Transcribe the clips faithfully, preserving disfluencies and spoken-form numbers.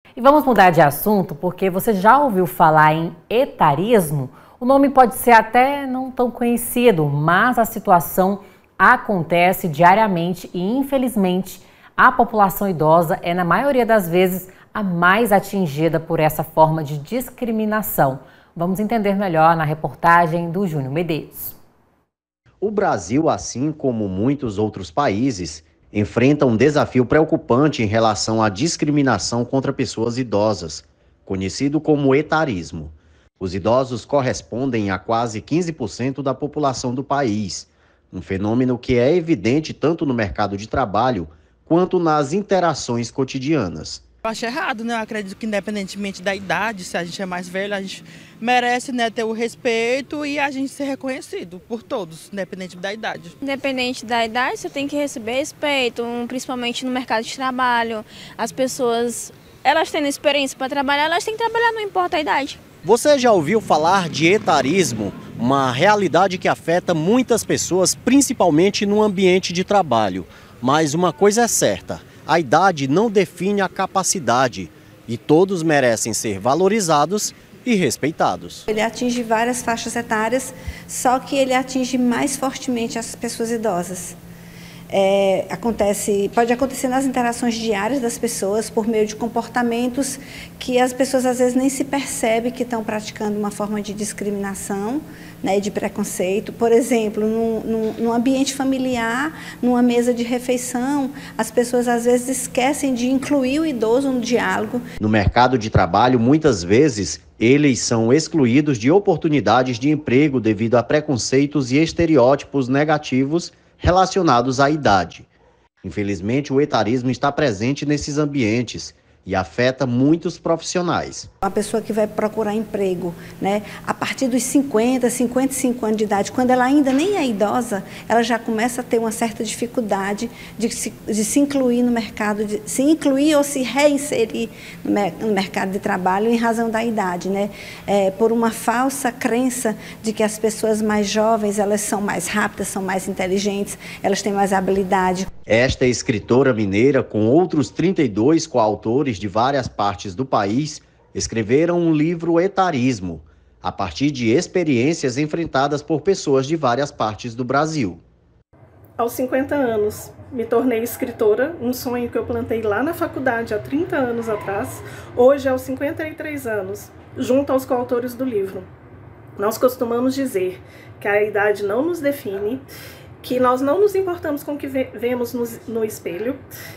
E vamos mudar de assunto porque você já ouviu falar em etarismo? O nome pode ser até não tão conhecido, mas a situação acontece diariamente e, infelizmente, a população idosa é, na maioria das vezes, a mais atingida por essa forma de discriminação. Vamos entender melhor na reportagem do Júnior Medeiros. O Brasil, assim como muitos outros países, enfrenta um desafio preocupante em relação à discriminação contra pessoas idosas, conhecido como etarismo. Os idosos correspondem a quase quinze por cento da população do país, um fenômeno que é evidente tanto no mercado de trabalho quanto nas interações cotidianas. Eu acho errado, né? Eu acredito que independentemente da idade, se a gente é mais velho, a gente merece, né, ter o respeito e a gente ser reconhecido por todos, independente da idade. Independente da idade, você tem que receber respeito, principalmente no mercado de trabalho. As pessoas, elas tendo experiência para trabalhar, elas têm que trabalhar, não importa a idade. Você já ouviu falar de etarismo? Uma realidade que afeta muitas pessoas, principalmente no ambiente de trabalho. Mas uma coisa é certa: a idade não define a capacidade e todos merecem ser valorizados e respeitados. Ele atinge várias faixas etárias, só que ele atinge mais fortemente as pessoas idosas. É, acontece, pode acontecer nas interações diárias das pessoas por meio de comportamentos que as pessoas às vezes nem se percebem que estão praticando uma forma de discriminação, né, de preconceito. Por exemplo, num, num, num ambiente familiar, numa mesa de refeição, as pessoas às vezes esquecem de incluir o idoso no diálogo. No mercado de trabalho, muitas vezes, eles são excluídos de oportunidades de emprego devido a preconceitos e estereótipos negativos relacionados à idade. Infelizmente, o etarismo está presente nesses ambientes e afeta muitos profissionais. A pessoa que vai procurar emprego, né, a partir dos cinquenta, cinquenta e cinco anos de idade, quando ela ainda nem é idosa, ela já começa a ter uma certa dificuldade de se, de se incluir no mercado, de se incluir ou se reinserir no, mer no mercado de trabalho em razão da idade, né, é, por uma falsa crença de que as pessoas mais jovens, elas são mais rápidas, são mais inteligentes, elas têm mais habilidade. Esta escritora mineira, com outros trinta e dois coautores de várias partes do país, escreveram um livro Etarismo, a partir de experiências enfrentadas por pessoas de várias partes do Brasil. Aos cinquenta anos, me tornei escritora, um sonho que eu plantei lá na faculdade há trinta anos atrás, hoje aos cinquenta e três anos, junto aos coautores do livro. Nós costumamos dizer que a idade não nos define, que nós não nos importamos com o que vemos no, no espelho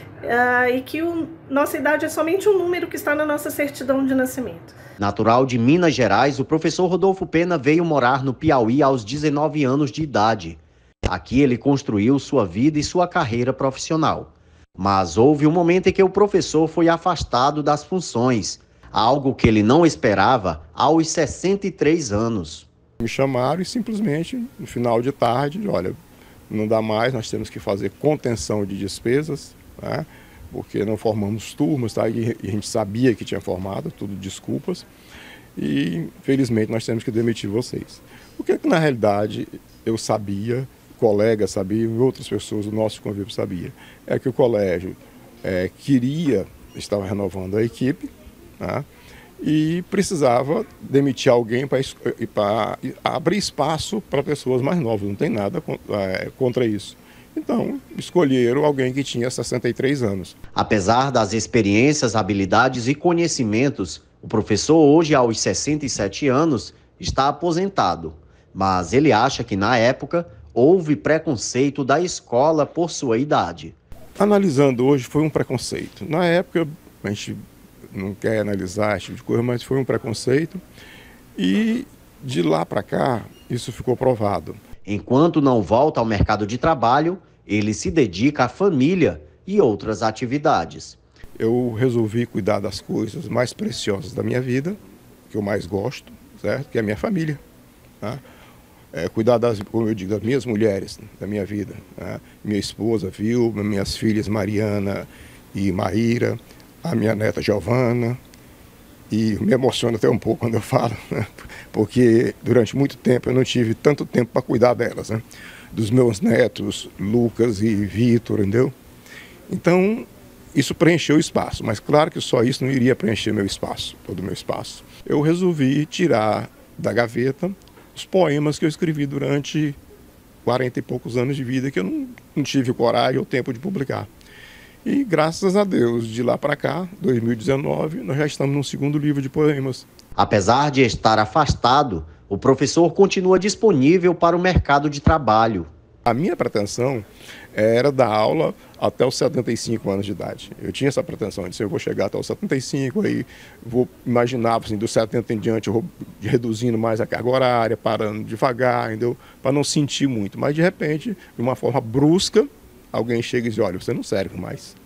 uh, e que o, nossa idade é somente um número que está na nossa certidão de nascimento. Natural de Minas Gerais, o professor Rodolfo Pena veio morar no Piauí aos dezenove anos de idade. Aqui ele construiu sua vida e sua carreira profissional. Mas houve um momento em que o professor foi afastado das funções, algo que ele não esperava aos sessenta e três anos. Me chamaram e simplesmente, no final de tarde, olha, não dá mais, nós temos que fazer contenção de despesas, né? Porque não formamos turmas, tá? E a gente sabia que tinha formado, tudo desculpas, e infelizmente nós temos que demitir vocês. O que, na realidade, eu sabia, colegas sabiam e outras pessoas do nosso convívio sabiam, é que o colégio é, queria, estava renovando a equipe, né? E precisava demitir alguém para abrir espaço para pessoas mais novas, não tem nada contra isso. Então, escolheram alguém que tinha sessenta e três anos. Apesar das experiências, habilidades e conhecimentos, o professor hoje, aos sessenta e sete anos, está aposentado. Mas ele acha que, na época, houve preconceito da escola por sua idade. Analisando hoje, foi um preconceito. Na época, a gente não quer analisar esse tipo de coisa, mas foi um preconceito. E de lá para cá, isso ficou provado. Enquanto não volta ao mercado de trabalho, ele se dedica à família e outras atividades. Eu resolvi cuidar das coisas mais preciosas da minha vida, que eu mais gosto, certo? Que é a minha família. Tá? É, cuidar das, como eu digo, das minhas mulheres da minha vida. Tá? Minha esposa, Vilma, minhas filhas Mariana e Maíra, a minha neta Giovana, e me emociona até um pouco quando eu falo, né? Porque durante muito tempo eu não tive tanto tempo para cuidar delas, né? Dos meus netos, Lucas e Vitor, entendeu? Então, isso preencheu o espaço, mas claro que só isso não iria preencher meu espaço, todo o meu espaço. Eu resolvi tirar da gaveta os poemas que eu escrevi durante quarenta e poucos anos de vida, que eu não, não tive coragem ou tempo de publicar. E graças a Deus, de lá para cá, dois mil e dezenove, nós já estamos no segundo livro de poemas. Apesar de estar afastado, o professor continua disponível para o mercado de trabalho. A minha pretensão era dar aula até os setenta e cinco anos de idade. Eu tinha essa pretensão, eu disse, eu vou chegar até os setenta e cinco, aí vou imaginar, assim, dos setenta em diante, eu vou reduzindo mais a carga horária, parando devagar, entendeu? Para não sentir muito. Mas, de repente, de uma forma brusca, alguém chega e diz, olha, você não serve mais.